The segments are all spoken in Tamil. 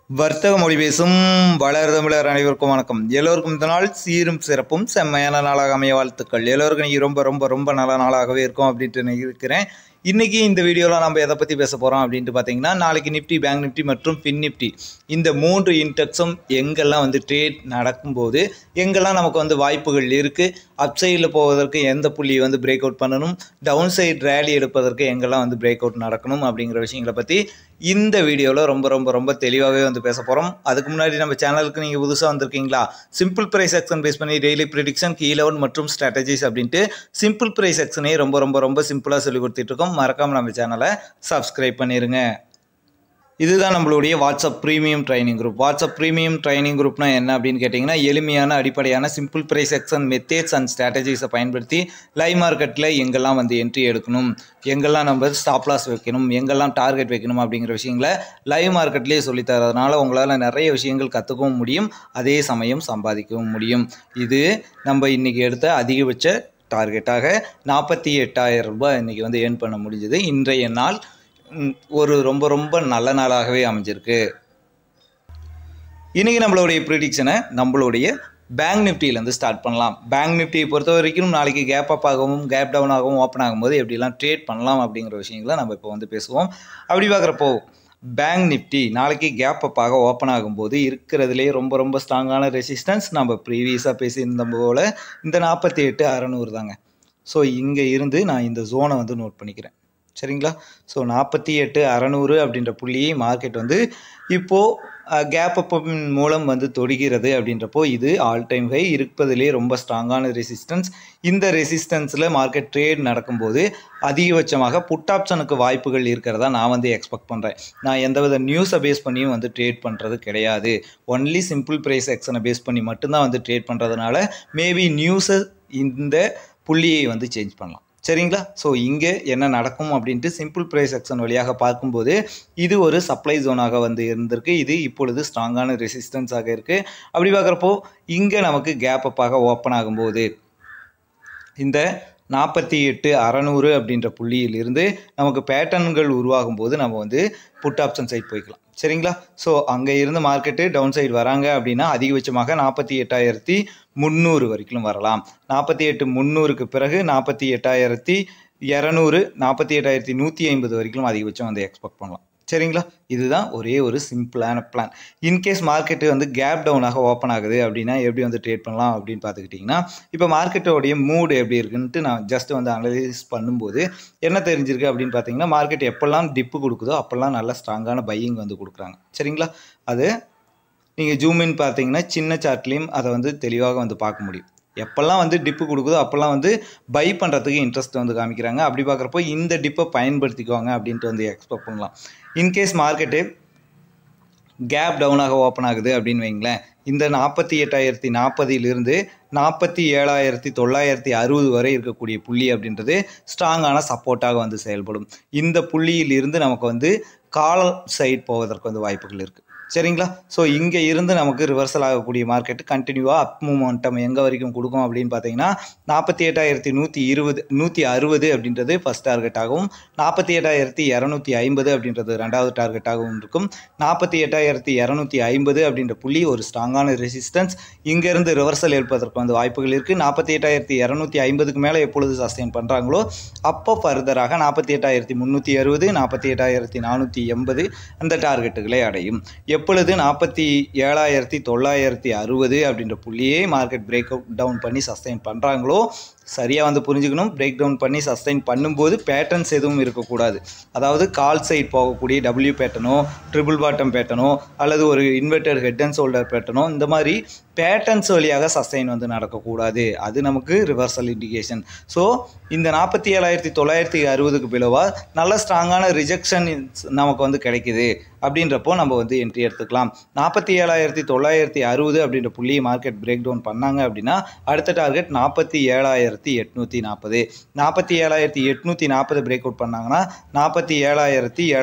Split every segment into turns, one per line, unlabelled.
வர்த்தக மொழி பேசும் வளர் தமிழர் அனைவருக்கும் வணக்கம். எல்லோருக்கும் இந்த நாள் சீரும் சிறப்பும் செம்மையான நாளாக அமைய வாழ்த்துக்கள். எல்லோருக்கும் நீங்கள் ரொம்ப ரொம்ப ரொம்ப நல்ல நாளாகவே இருக்கும் அப்படின்ட்டு நான் இருக்கிறேன். இன்றைக்கி இந்த வீடியோவில் நம்ம எதை பற்றி பேச போகிறோம் அப்படின்ட்டு பார்த்தீங்கன்னா, நாளைக்கு நிஃப்டி, பேங்க் நிஃப்டி மற்றும் ஃபின் நிஃப்டி இந்த 3 இன்டெக்ஸும் எங்கெல்லாம் ட்ரேட் நடக்கும்போது எங்கெல்லாம் நமக்கு வாய்ப்புகள் இருக்குது, அப்சைடில் போவதற்கு எந்த புள்ளி பிரேக் அவுட் பண்ணணும், டவுன் சைடு ரேலி எடுப்பதற்கு எங்கெல்லாம் பிரேக் அவுட் நடக்கணும் அப்படிங்கிற விஷயங்களை பற்றி இந்த வீடியோவில் ரொம்ப ரொம்ப ரொம்ப தெளிவாகவே பேச போகிறோம். அதுக்கு முன்னாடி நம்ம சேனலுக்கு நீங்கள் புதுசாக வந்திருக்கீங்களா, சிம்பிள் ப்ரைஸ் செக்ஷன் பேஸ் பண்ணி டெய்லி ப்ரிடிக்ஷன், கீ லெவல் மற்றும் ஸ்ட்ராட்டஜிஸ் அப்படின்ட்டு சிம்பிள் ப்ரைஸ் செக்ஷனே ரொம்ப ரொம்ப ரொம்ப சிம்பிளாக சொல்லி கொடுத்துட்ருக்கோம். மறக்காமல் நம்ம சேனலை சப்ஸ்கிரைப் பண்ணிடுங்க. இதுதான் நம்மளுடைய WhatsApp premium training group. WhatsApp premium training குரூப்னா என்ன அப்படின்னு கேட்டிங்கன்னா, எளிமையான அடிப்படையான simple price action methods and ஸ்ட்ராட்டஜிஸை பயன்படுத்தி லைவ் மார்க்கெட்டில் எங்கெல்லாம் என்ட்ரி எடுக்கணும், எங்கெல்லாம் நம்ம ஸ்டாப் லாஸ் வைக்கணும், எங்கெல்லாம் டார்கெட் வைக்கணும் அப்படிங்கிற விஷயங்களை லைவ் மார்க்கெட்லேயே சொல்லித்தரதுனால உங்களால் நிறைய விஷயங்கள் கற்றுக்கவும் முடியும், அதே சமயம் சம்பாதிக்கவும் முடியும். இது நம்ம இன்றைக்கி எடுத்த அதிகபட்ச டார்கெட்டாக 48,000 ரூபாய் இன்றைக்கி ஏர்ன் பண்ண முடிஞ்சது. இன்றைய நாள் ஒரு ரொம்ப ரொம்ப நல்ல நாளாகவே அமைஞ்சிருக்கு. இன்றைக்கி நம்மளுடைய ப்ரிடிக்ஷனை நம்மளுடைய பேங்க் நிஃப்டியிலேருந்து ஸ்டார்ட் பண்ணலாம். பேங்க் நிஃப்டியை பொறுத்த வரைக்கும் நாளைக்கு கேப் அப் ஆகவும் கேப் டவுன் ஆகவும் ஓப்பன் ஆகும்போது எப்படிலாம் ட்ரேட் பண்ணலாம் அப்படிங்கிற விஷயங்களை நம்ம இப்போ பேசுவோம். அப்படி பார்க்குறப்போ பேங்க் நிஃப்டி நாளைக்கு கேப் அப் ஆக ஓப்பன் ஆகும்போது இருக்கிறதுலே ரொம்ப ரொம்ப ஸ்ட்ராங்கான ரெசிஸ்டன்ஸ் நம்ம ப்ரீவியஸாக பேசியிருந்த போல் இந்த 48,600 தாங்க. ஸோ இங்கே இருந்து நான் இந்த ஜோனை நோட் பண்ணிக்கிறேன், சரிங்களா. ஸோ 48,600 அப்படின்ற புள்ளியை மார்க்கெட் இப்போது கேப் அப் மூலம் தொடுகிறது அப்படின்றப்போ இது ஆல் டைம் ஹை, இருப்பதிலே ரொம்ப ஸ்ட்ராங்கான ரெசிஸ்டன்ஸ். இந்த ரெசிஸ்டன்ஸில் மார்க்கெட் ட்ரேட் நடக்கும்போது அதிகபட்சமாக புட் ஆப்ஷனுக்கு வாய்ப்புகள் இருக்கிறதா நான் எக்ஸ்பெக்ட் பண்ணுறேன். நான் எந்தவித நியூஸை பேஸ் பண்ணியும் ட்ரேட் பண்ணுறது கிடையாது. ஒன்லி சிம்பிள் ப்ரைஸ் ஆக்ஷனை பேஸ் பண்ணி மட்டும்தான் ட்ரேட் பண்ணுறதுனால மேபி நியூஸை இந்த புள்ளியை சேஞ்ச் பண்ணலாம், சரிங்களா. ஸோ இங்கே என்ன நடக்கும் அப்படின்ட்டு சிம்பிள் ப்ரைஸ் செக்ஷன் வழியாக பார்க்கும்போது இது ஒரு சப்ளை ஜோனாக இருந்திருக்கு. இது இப்பொழுது ஸ்ட்ராங்கான ரெசிஸ்டன்ஸாக இருக்குது. அப்படி பார்க்குறப்போ இங்கே நமக்கு கேப் அப்பாக ஓப்பன் ஆகும்போது இந்த 48,600 அப்படின்ற புள்ளியிலிருந்து நமக்கு பேட்டர்ன்கள் உருவாகும் போது நம்ம புட் ஆப்ஷன் சைட் போய்க்கலாம், சரிங்களா. ஸோ அங்கே இருந்து மார்க்கெட்டு டவுன் சைடு வராங்க அப்படின்னா அதிகபட்சமாக 48,300 வரைக்கும் வரலாம். 48,300க்கு பிறகு 48,200, 48,150 வரைக்கும் அதிகபட்சம் எக்ஸ்பெக்ட் பண்ணலாம், சரிங்களா. இதுதான் ஒரே ஒரு சிம்பிளான பிளான். இன்கேஸ் மார்க்கெட்டு கேப் டவுனாக ஓப்பன் ஆகுது அப்படின்னா எப்படி ட்ரேட் பண்ணலாம் அப்படின்னு பார்த்துக்கிட்டிங்கன்னா, இப்போ மார்க்கெட்டோடைய மூடு எப்படி இருக்குன்ட்டு நான் ஜஸ்ட் அனலைஸ் பண்ணும்போது என்ன தெரிஞ்சிருக்கு அப்படின்னு பார்த்தீங்கன்னா, மார்க்கெட் எப்போல்லாம் டிப்பு கொடுக்குதோ அப்போல்லாம் நல்ல ஸ்ட்ராங்கான பையிங் கொடுக்குறாங்க, சரிங்களா. அது நீங்கள் ஜூம் இன் பார்த்தீங்கன்னா சின்ன சார்ட்லேயும் அதை தெளிவாக பார்க்க முடியும். எப்போல்லாம் டிப்பு கொடுக்குதோ அப்போல்லாம் பை பண்ணுறதுக்கு இன்ட்ரெஸ்ட் காமிக்கிறாங்க. அப்படி பார்க்குறப்போ இந்த டிப்பை பயன்படுத்திக்குவாங்க அப்படின்ட்டு எக்ஸ்பெக்ட் பண்ணலாம். இன்கேஸ் மார்க்கெட்டு கேப் டவுனாக ஓப்பன் ஆகுது அப்படின்னு வைங்களேன், இந்த 48,040 47,960 வரை இருக்கக்கூடிய புள்ளி அப்படின்றது ஸ்ட்ராங்கான சப்போர்ட்டாக செயல்படும். இந்த புள்ளியிலிருந்து நமக்கு கால் சைட் போவதற்கு வாய்ப்புகள் இருக்குது, சரிங்களா. ஸோ இங்கே இருந்து நமக்கு ரிவர்சல் ஆகக்கூடிய மார்க்கெட்டு கண்டினியூவாக அப் மூமெண்டம் எங்கே வரைக்கும் கொடுக்கும் அப்படின்னு பார்த்தீங்கன்னா 48,160 அப்படின்றது ஃபஸ்ட் டார்கெட்டாகவும் 48,250 அப்படின்றது ரெண்டாவது டார்கெட்டாகவும் இருக்கும். 48,250 அப்படின்ற புள்ளி ஒரு ஸ்ட்ராங்கான ரெசிஸ்டன்ஸ். இங்கேருந்து ரிவர்சல் ஏற்பதற்கு வாய்ப்புகள் இருக்குது. 48,250க்கு மேலே எப்பொழுது சஸ்டெயின் பண்ணுறாங்களோ அப்போ ஃபர்தராக 48,360, 48,480 அந்த டார்கெட்டுகளை அடையும். எப்பொழுது 47,960 அப்படின்ற புள்ளியே மார்க்கெட் பிரேக் அவுட் டவுன் பண்ணி சஸ்டெயின் பண்ணுறாங்களோ, சரியாக புரிஞ்சுக்கணும், பிரேக் டவுன் பண்ணி சஸ்டெயின் பண்ணும்போது பேட்டர்ன்ஸ் எதுவும் இருக்கக்கூடாது. அதாவது கால் சைட் போகக்கூடிய டபிள்யூ பேட்டர்னோ, ட்ரிபிள் பாட்டம் பேட்டர்னோ, அல்லது ஒரு இன்வெர்டட் ஹெட் அண்ட் ஷோல்டர் பேட்டர்னோ, இந்த மாதிரி பேட்டர்ன்ஸ் வழியாக சஸ்டெயின் நடக்கக்கூடாது. அது நமக்கு ரிவர்சல் இண்டிகேஷன். ஸோ இந்த 47,960க்கு பிலோவாக நல்ல ஸ்ட்ராங்கான ரிஜெக்ஷன் நமக்கு கிடைக்குது அப்படின்றப்போ நம்ம என்ட்ரி எடுத்துக்கலாம். 47,960 அப்படின்ற புள்ளியை மார்க்கெட் பிரேக் டவுன் பண்ணாங்க அப்படின்னா அடுத்த டார்கெட் 47,840. 47,840 பிரேக் அவுட் பண்ணாங்கன்னா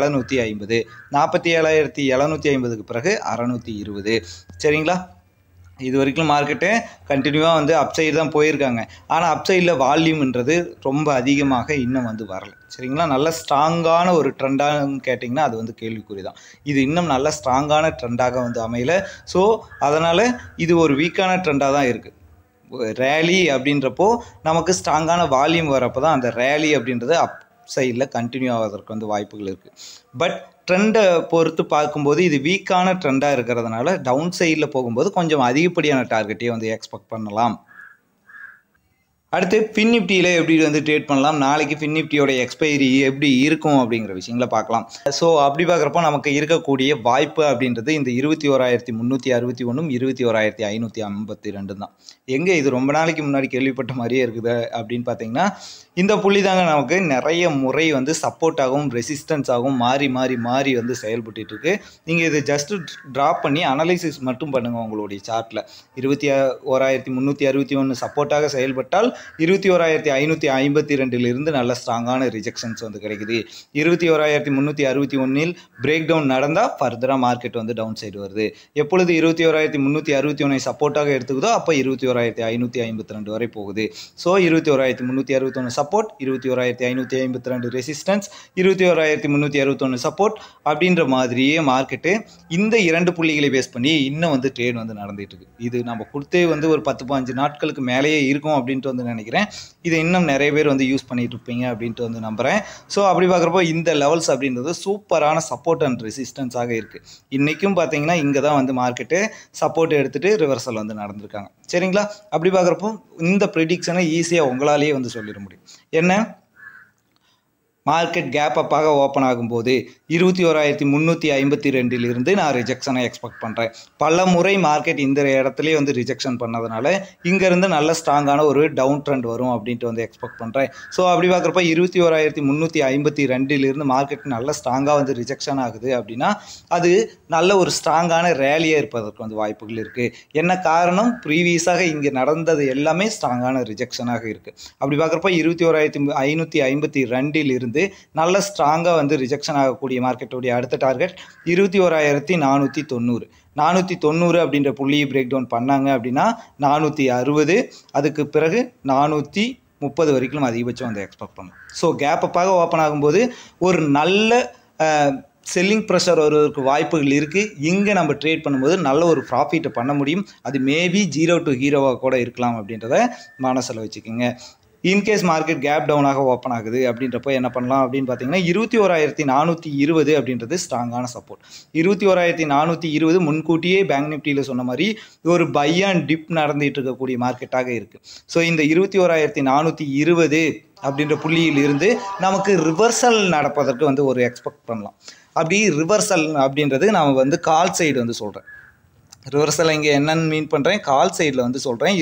47,750, 47,750க்கு பிறகு 620, சரிங்களா. இது வரைக்கும் மார்க்கெட்டு கண்டினியூவாக வந்து அப்சைடு தான் போயிருக்காங்க. ஆனால் அப்சைடில் வால்யூம்ன்றது ரொம்ப அதிகமாக இன்னும் வந்து வரலை. சரிங்களா, நல்ல ஸ்ட்ராங்கான ஒரு ட்ரெண்டான்னு கேட்டிங்கன்னா அது வந்து கேள்விக்குறி தான். இது இன்னும் நல்ல ஸ்ட்ராங்கான ட்ரெண்டாக வந்து அமையலை. ஸோ அதனால் இது ஒரு வீக்கான ட்ரெண்டாக தான் இருக்குது. ரேலி அப்படின்றப்போ நமக்கு ஸ்ட்ராங்கான வால்யூம் வரப்போ தான் அந்த ரேலி அப்படின்றது அப் சைடில் கண்டினியூ ஆவதற்கு வந்து வாய்ப்புகள் இருக்குது. பட் ட்ரெண்டை பொறுத்து பார்க்கும்போது இது வீக்கான ட்ரெண்டாக இருக்கிறதுனால டவுன் சைடில் போகும்போது கொஞ்சம் அதிகப்படியான டார்கெட்டே வந்து எக்ஸ்பெக்ட் பண்ணலாம். அடுத்து ஃபின் நிஃப்டியில் எப்படி வந்து ட்ரேட் பண்ணலாம், நாளைக்கு ஃபின் நிஃப்டியோட எக்ஸ்பைரி எப்படி இருக்கும் அப்படிங்கிற விஷயங்களை பார்க்கலாம். ஸோ அப்படி பார்க்குறப்போ நமக்கு இருக்கக்கூடிய வாய்ப்பு அப்படின்றது இந்த 21,361 21,552 தான். எங்கே இது ரொம்ப நாளைக்கு முன்னாடி கேள்விப்பட்ட மாதிரியே இருக்குது அப்படின்னு பார்த்தீங்கன்னா இந்த புள்ளி தாங்க நமக்கு நிறைய முறை வந்து சப்போர்ட்டாகவும் ரெசிஸ்டன்ஸாகவும் மாறி மாறி மாறி வந்து செயல்பட்டு இருக்கு. நீங்கள் இதை ஜஸ்ட்டு ட்ராப் பண்ணி அனலைசிஸ் மட்டும் பண்ணுங்கள். உங்களுடைய சார்ட்டில் 21,361 சப்போர்ட்டாக செயல்பட்டால் 21,552 நல்ல ஸ்ட்ராங்கான ரிஜெக்ஷன்ஸ் வந்து கிடைக்குது. 21,361 பிரேக் டவுன் நடந்தால் ஃபர்தராக மார்க்கெட் வந்து டவுன் சைடு வருது. எப்பொழுது 21,361 சப்போர்ட்டாக எடுத்துக்குதோ அப்போ 21,552 வரை போகுது. ஸோ 21,361 சப்போர்ட், 21,552 ரெசிஸ்டன்ஸ், 21,361 சப்போர்ட் அப்படின்ற மாதிரியே மார்க்கெட்டு இந்த 2 புள்ளிகளை பேஸ் பண்ணி இன்னும் வந்து ட்ரேட் வந்து நடந்துட்டு இருக்கு. இது நம்ம கொடுத்தே வந்து ஒரு 10-15 நாட்களுக்கு மேலேயே இருக்கும் அப்படின்ட்டு வந்து நினைக்கிறேன். இதை இன்னும் நிறைய பேர் வந்து யூஸ் பண்ணிட்டு இருப்பீங்க அப்படின்ட்டு வந்து நம்புகிறேன். ஸோ அப்படி பார்க்குறப்போ இந்த லெவல்ஸ் அப்படின்றது சூப்பரான சப்போர்ட் அண்ட் ரெசிஸ்டன்ஸாக இருக்குது. இன்றைக்கும் பார்த்தீங்கன்னா இங்கே தான் வந்து மார்க்கெட்டு சப்போர்ட் எடுத்துகிட்டு ரிவர்சல் வந்து நடந்திருக்காங்க. சரிங்களா, அப்படி பார்க்குறப்போ இந்த ப்ரெடிக்ஷனை ஈஸியாக உங்களாலேயே வந்து சொல்லிட முடியும். என்ன, மார்க்கெட் கேப் அப்பாக ஓப்பன் ஆகும்போது 21,352 நான் ரிஜெக்ஷனை எக்ஸ்பெக்ட் பண்ணுறேன். பல முறை மார்க்கெட் இந்த இடத்துலேயே வந்து ரிஜெக்ஷன் பண்ணதுனால இங்கேருந்து நல்ல ஸ்ட்ராங்கான ஒரு டவுன் ட்ரெண்ட் வரும் அப்படின்ட்டு வந்து எக்ஸ்பெக்ட் பண்ணுறேன். ஸோ அப்படி பார்க்குறப்ப 21,352 மார்க்கெட் நல்ல ஸ்ட்ராங்காக வந்து ரிஜெக்ஷன் ஆகுது அப்படின்னா அது நல்ல ஒரு ஸ்ட்ராங்கான ரேலியாக இருப்பதற்கு வந்து வாய்ப்புகள் இருக்குது. என்ன காரணம், ப்ரீவியஸாக இங்கே நடந்தது எல்லாமே ஸ்ட்ராங்கான ரிஜெக்ஷனாக இருக்குது. அப்படி பார்க்குறப்ப 21,552 நல்ல ஸ்ட்ராங்காக வந்து ரிஜெக்ஷன் ஆகக்கூடிய மார்க்கெட்டுடைய அடுத்த டார்கெட் 21,490. 490 அப்படின்ற புள்ளியை பிரேக் டவுன் பண்ணாங்க அப்படின்னா 460, அதுக்கு பிறகு 430 வரைக்கும் அதிகபட்சம் வந்து எக்ஸ்பெக்ட் பண்ணலாம். ஸோ கேப் அப்பாக ஓப்பன் ஆகும்போது ஒரு நல்ல செல்லிங் ப்ரெஷர் வருவதற்கு வாய்ப்புகள் இருக்குது. இங்கே நம்ம ட்ரேட் பண்ணும்போது நல்ல ஒரு ப்ராஃபிட்டை பண்ண முடியும். அது மேபி 0 to ஹீரோவாக கூட இருக்கலாம் அப்படின்றத மனசில் வச்சுக்கோங்க. இன்கேஸ் மார்க்கெட் கேப் டவுனாக ஓப்பன் ஆகுது அப்படின்றப்போ என்ன பண்ணலாம் அப்படின்னு பார்த்தீங்கன்னா 21,420 அப்படின்றது ஸ்ட்ராங்கான சப்போர்ட். 21,420 முன்கூட்டியே பேங்க் நிஃப்டியில் சொன்ன மாதிரி ஒரு பை அண்ட் டிப் நடந்துகிட்டு இருக்கக்கூடிய மார்க்கெட்டாக இருக்குது. ஸோ இந்த 21,420 அப்படின்ற புள்ளியில் இருந்து நமக்கு ரிவர்சல் நடப்பதற்கு வந்து ஒரு எக்ஸ்பெக்ட் பண்ணலாம். அப்படி ரிவர்சல் அப்படின்றது நான் வந்து கால் சைடு வந்து சொல்கிறேன். ரிவர்சல் இங்கே என்னன்னு மீன் பண்ணுறேன், கால் சைடில் வந்து சொல்கிறேன்.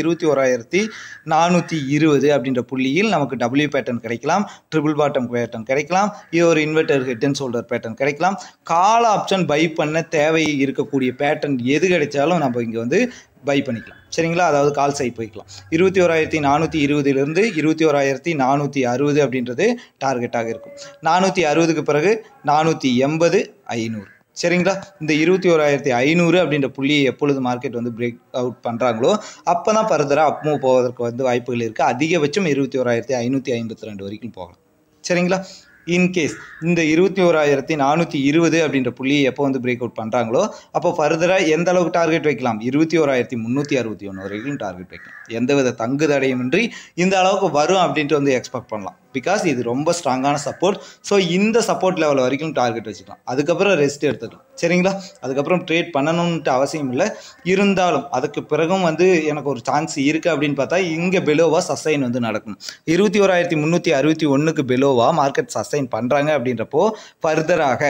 21,420 அப்படின்ற புள்ளியில் நமக்கு டபிள்யூ பேட்டர்ன் கிடைக்கலாம், ட்ரிபிள் பாட்டம் பேட்டர்ன் கிடைக்கலாம், இது ஒரு inverted head and shoulder pattern கிடைக்கலாம். கால் ஆப்ஷன் பை பண்ண தேவை இருக்கக்கூடிய பேட்டர்ன் எது கிடைச்சாலும் நம்ம இங்கே வந்து பை பண்ணிக்கலாம். சரிங்களா, அதாவது கால் சைட் போய்க்கலாம். 21,420 21,460 அப்படின்றது டார்கெட்டாக இருக்கும். 460க்கு பிறகு 480, 500. சரிங்களா, இந்த 21,500 அப்படின்ற புள்ளியை எப்பொழுது மார்க்கெட் வந்து பிரேக் அவுட் பண்ணுறாங்களோ அப்போ தான் ஃபர்தராக அப் மூவ் போவதற்கு வந்து வாய்ப்புகள் இருக்குது. அதிகபட்சம் 21,552 வரைக்கும் போகலாம். சரிங்களா, இன்கேஸ் இந்த 21,420 அப்படின்ற புள்ளியை எப்போ வந்து பிரேக் அவுட் பண்ணுறாங்களோ அப்போ ஃபர்தராக எந்த அளவுக்கு டார்கெட் வைக்கலாம், 21,361 வரைக்கும் டார்கெட் வைக்கலாம். எந்தவித தங்கு தடையுமின்றி இந்த அளவுக்கு வரும் அப்படின்ட்டு வந்து எக்ஸ்பெக்ட் பண்ணலாம். பிகாஸ் இது ரொம்ப ஸ்ட்ராங்கான சப்போர்ட். ஸோ இந்த சப்போர்ட் லெவல் வரைக்கும் டார்கெட் வச்சுக்கலாம். அதுக்கப்புறம் ரெஸ்ட் எடுத்துக்கலாம். சரிங்களா, அதுக்கப்புறம் ட்ரேட் பண்ணணும்ன்ட்டு அவசியம் இல்லை. இருந்தாலும் அதுக்கு பிறகும் வந்து எனக்கு ஒரு சான்ஸ் இருக்குது அப்படின்னு பார்த்தா இங்கே பெலோவாக சஸ்டைன் வந்து நடக்கும். 21,361க்கு பெலோவாக மார்க்கெட் சஸ்டைன் பண்ணுறாங்க அப்படின்றப்போ ஃபர்தராக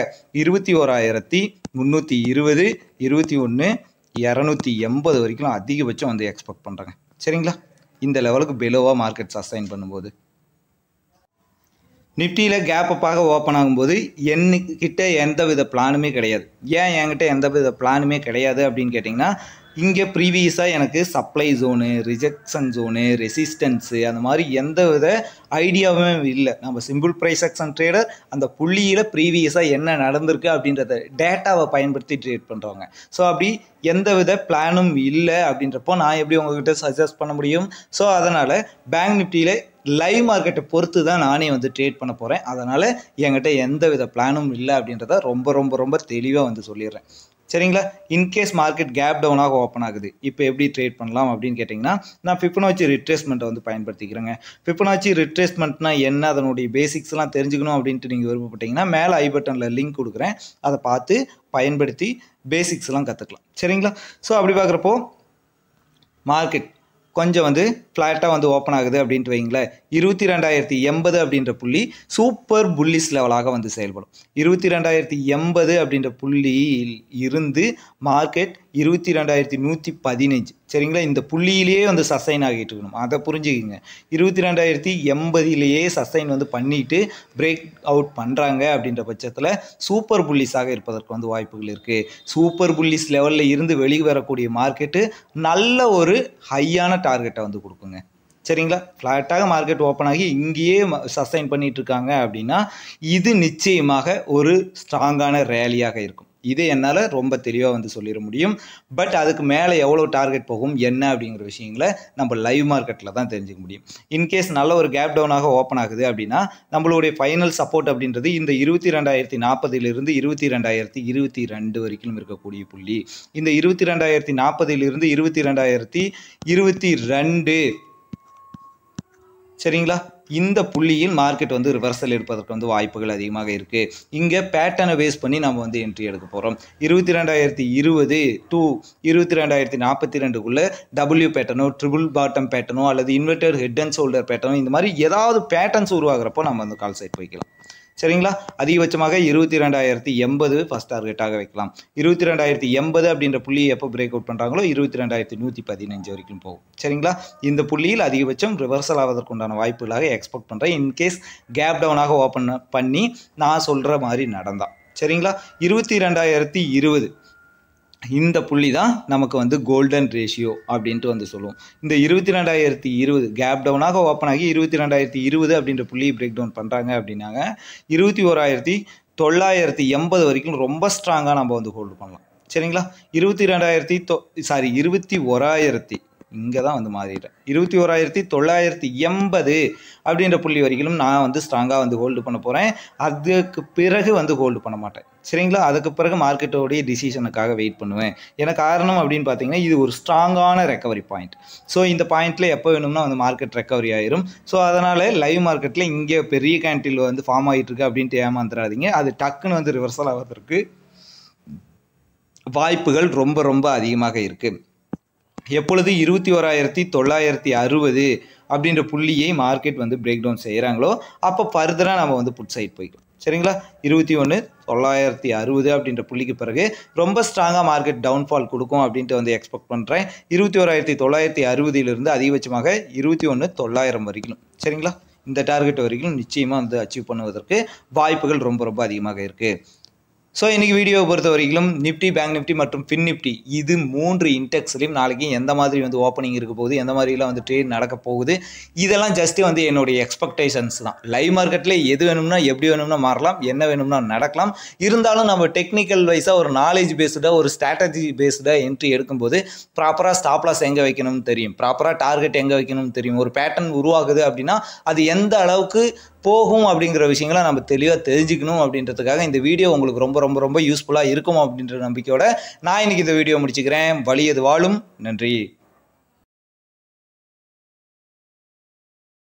21,320, 21,280 வரைக்கும் அதிகபட்சம் வந்து எக்ஸ்பெக்ட் பண்ணுறாங்க. சரிங்களா, இந்த லெவலுக்கு பெலோவாக மார்க்கெட் சஸ்டைன் பண்ணும்போது நிஃப்டியில் கேப் அப்பாக ஓப்பன் ஆகும்போது என்கிட்ட எந்த வித பிளானுமே கிடையாது. ஏன் என்கிட்ட எந்த வித பிளானுமே கிடையாது அப்படின்னு கேட்டிங்கன்னா இங்கே ப்ரீவியஸாக எனக்கு supply zone, rejection zone, resistance அந்த மாதிரி எந்த வித ஐடியாவுமே இல்லை. நம்ம சிம்பிள் ப்ரைஸ் ஆக்ஷன் ட்ரேடர் அந்த புள்ளியில் ப்ரீவியஸாக என்ன நடந்திருக்கு அப்படின்றத டேட்டாவை பயன்படுத்தி ட்ரேட் பண்ணுறவங்க. ஸோ அப்படி எந்த வித பிளானும் இல்லை அப்படின்றப்போ நான் எப்படி உங்ககிட்ட சஜஸ்ட் பண்ண முடியும்? ஸோ அதனால் பேங்க் நிஃப்டியில் லைவ் மார்க்கெட்டை பொறுத்து தான் நானே வந்து ட்ரேட் பண்ண போகிறேன். அதனால் என்கிட்ட எந்த வித பிளானும் இல்லை அப்படின்றத ரொம்ப ரொம்ப ரொம்ப தெளிவாக வந்து சொல்லிடுறேன். சரிங்களா? இன்கேஸ் மார்க்கெட் கேப் டவுனாக ஓப்பன் ஆகுது, இப்போ எப்படி ட்ரேட் பண்ணலாம் அப்படின்னு கேட்டிங்கன்னா, நான் ஃபிபனாச்சி ரிட்ரேஸ்மெண்ட்டை வந்து பயன்படுத்திக்கிறேங்க. ஃபிபனாச்சி ரிட்ரேஸ்மெண்ட்னா என்ன, அதனுடைய பேசிக்ஸ்லாம் தெரிஞ்சுக்கணும் அப்படின்ட்டு நீங்கள் விருப்பப்பட்டீங்கன்னா மேலே ஐ பட்டனில் லிங்க் கொடுக்குறேன், அதை பார்த்து பயன்படுத்தி பேசிக்ஸ்லாம் கற்றுக்கலாம். சரிங்களா? ஸோ அப்படி பார்க்குறப்போ மார்க்கெட் கொஞ்சம் வந்து ஃப்ளாட்டாக வந்து ஓப்பன் ஆகுது அப்படின்ட்டு வைங்களேன். 22,080 அப்படின்ற புள்ளி சூப்பர் புல்லிஸ் லெவலாக வந்து செயல்படும். 22,080 அப்படின்ற புள்ளியில் இருந்து மார்க்கெட் 22,115 சரிங்களா? இந்த புள்ளியிலேயே வந்து சஸ்டைன் ஆகிட்டு இருக்கணும், அதை புரிஞ்சுக்கிங்க. 22,080லேயே சஸ்டைன் வந்து பண்ணிட்டு பிரேக் அவுட் பண்ணுறாங்க அப்படின்ற பட்சத்தில் சூப்பர் புல்லிஸாக இருப்பதற்கு வந்து வாய்ப்புகள் இருக்குது. சூப்பர் புல்லிஸ் லெவலில் இருந்து வெளியே வரக்கூடிய மார்க்கெட்டு நல்ல ஒரு ஹையான டார்கெட்டை வந்து கொடுக்குங்க. சரிங்களா? ஃப்ளாட்டாக மார்க்கெட் ஓப்பன் ஆகி இங்கேயே சஸ்டைன் பண்ணிட்டு இருக்காங்க அப்படின்னா இது நிச்சயமாக ஒரு ஸ்ட்ராங்கான ரேலியாக இருக்கும். இது என்னால் ரொம்ப தெளிவாக வந்து சொல்லிட முடியும். பட் அதுக்கு மேலே எவ்வளோ டார்கெட் போகும் என்ன அப்படிங்கிற விஷயங்களை நம்ம லைவ் மார்க்கெட்டில் தான் தெரிஞ்சுக்க முடியும். இன்கேஸ் நல்ல ஒரு கேப் டவுனாக ஓப்பன் ஆகுது அப்படின்னா நம்மளுடைய ஃபைனல் சப்போர்ட் அப்படின்றது இந்த 22,040 22,022 வரைக்கும் இருக்கக்கூடிய புள்ளி. இந்த 22,040 22,022 சரிங்களா? இந்த புள்ளியில் மார்க்கெட் வந்து ரிவர்சல் எடுப்பதற்கு வந்து வாய்ப்புகள் அதிகமாக இருக்குது. இங்கே பேட்டர்னை பேஸ் பண்ணி நம்ம வந்து என்ட்ரி எடுக்க போகிறோம். 22,020 டு 22,042க்குள்ளே டபிள்யூ பேட்டர்னோ, ட்ரிபிள் பாட்டம் பேட்டர்னோ அல்லது இன்வெர்டட் ஹெட் அண்ட் ஷோல்டர் பேட்டர்னோ இந்த மாதிரி ஏதாவது பேட்டர்ன்ஸ் உருவாகிறப்போ நம்ம வந்து கால் சைட் வைக்கலாம். சரிங்களா? அதிகபட்சமாக 22,080 ஃபஸ்ட் டார்கெட்டாக வைக்கலாம். 22,080 அப்படின்ற புள்ளியை எப்போ பிரேக் அவுட் பண்ணுறாங்களோ 22,115 வரைக்கும் போகும். சரிங்களா? இந்த புள்ளியில் அதிகபட்சம் ரிவர்சல் ஆவதற்குண்டான வாய்ப்புகளாக எக்ஸ்பெக்ட் பண்ணுறேன். இன்கேஸ் கேப் டவுனாக ஓப்பன் பண்ணி நான் சொல்கிற மாதிரி நடந்தான். சரிங்களா? 22,020 இந்த புள்ளி தான் நமக்கு வந்து கோல்டன் ரேஷியோ அப்படின்ட்டு வந்து சொல்லுவோம். இந்த 22,020 கேப் டவுனாக ஓப்பன் ஆகி 22,020 அப்படின்ற புள்ளியை பிரேக் டவுன் பண்ணுறாங்க அப்படின்னாங்க 21,980 வரைக்கும் ரொம்ப ஸ்ட்ராங்காக நம்ம வந்து ஹோல்டு பண்ணலாம். சரிங்களா? 21,000 இங்கே தான் வந்து மாறிடுறேன். 21,980 அப்படின்ற புள்ளி வரைக்கும் நான் வந்து ஸ்ட்ராங்காக வந்து ஹோல்டு பண்ண போகிறேன். அதுக்கு பிறகு வந்து ஹோல்டு பண்ண மாட்டேன். சரிங்களா? அதுக்கு பிறகு மார்க்கெட்டோடைய டிசிஷனுக்காக வெயிட் பண்ணுவேன். எனக்கு காரணம் அப்படின்னு பார்த்தீங்கன்னா இது ஒரு ஸ்ட்ராங்கான ரெக்கவரி பாயிண்ட். ஸோ இந்த பாயிண்ட்டில் எப்போ வேணும்னா வந்து மார்க்கெட் ரெக்கவரி ஆயிரும். ஸோ அதனால் லைவ் மார்க்கெட்டில் இங்கே பெரிய கேண்டில் வந்து ஃபார்ம் ஆகிட்டு இருக்கு அப்படின்ட்டு ஏமாந்துடாதீங்க. அது டக்குன்னு வந்து ரிவர்சல் ஆவதற்கு வாய்ப்புகள் ரொம்ப ரொம்ப அதிகமாக இருக்குது. எப்பொழுது 21,960 அப்படின்ற புள்ளியை மார்க்கெட் வந்து பிரேக் டவுன் செய்கிறாங்களோ அப்போ ஃபர்தராக நம்ம வந்து புட் சைட் போய்க்கலாம். சரிங்களா? 21,960 அப்படின்ற புள்ளிக்கு பிறகு ரொம்ப ஸ்ட்ராங்காக மார்க்கெட் டவுன்ஃபால் கொடுக்கும் அப்படின்ட்டு வந்து எக்ஸ்பெக்ட் பண்ணுறேன். 21,960 அதிகபட்சமாக 21,900 வரைக்கும். சரிங்களா? இந்த டார்கெட் வரைக்கும் நிச்சயமாக வந்து அச்சீவ் பண்ணுவதற்கு வாய்ப்புகள் ரொம்ப ரொம்ப அதிகமாக இருக்குது. ஸோ இன்றைக்கி வீடியோவை பொறுத்த வரைக்கும் நிஃப்டி, பேங்க் நிஃப்டி மற்றும் ஃபின் நிஃப்டி இது 3 இன்டெக்ஸ்லையும் நாளைக்கு எந்த மாதிரி வந்து ஓப்பனிங் இருக்க போகுது, எந்த மாதிரிலாம் வந்து ட்ரேட் நடக்க போகுது, இதெல்லாம் ஜஸ்ட்டு வந்து என்னுடைய எக்ஸ்பெக்டேஷன்ஸ் தான். லைவ் மார்க்கெட்டில் எது வேணும்னா எப்படி வேணும்னா மாறலாம், என்ன வேணும்னா நடக்கலாம். இருந்தாலும் நம்ம டெக்னிக்கல் வைஸாக ஒரு நாலேஜ் பேஸ்டாக ஒரு ஸ்ட்ராட்டஜி பேஸ்டாக என்ட்ரி எடுக்கும்போது ப்ராப்பராக ஸ்டாப் லாஸ் எங்கே வைக்கணும்னு தெரியும், ப்ராப்பராக டார்கெட் எங்கே வைக்கணும்னு தெரியும். ஒரு பேட்டர்ன் உருவாகுது அப்படின்னா அது எந்த அளவுக்கு போகும் அப்படிங்கிற விஷயங்களை நம்ம தெளிவாக தெரிஞ்சுக்கணும் அப்படின்றதுக்காக இந்த வீடியோ உங்களுக்கு ரொம்ப ரொம்ப ரொம்ப யூஸ்ஃபுல்லாக இருக்கும் அப்படின்ற நம்பிக்கையோட நான் இன்றைக்கி இந்த வீடியோ முடிச்சுக்கிறேன். வலியது வாழும். நன்றி.